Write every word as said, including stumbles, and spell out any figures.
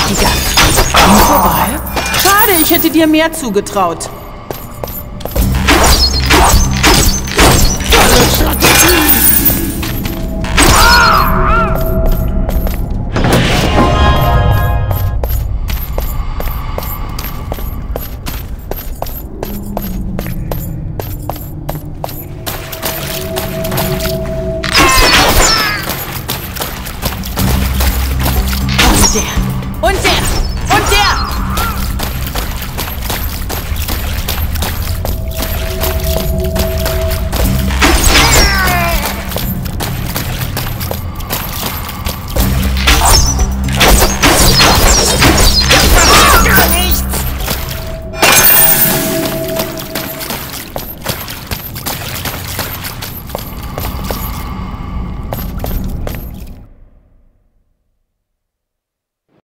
Die Jagd ist vorbei. Schade, ich hätte dir mehr zugetraut. Und der! Und der! Und der!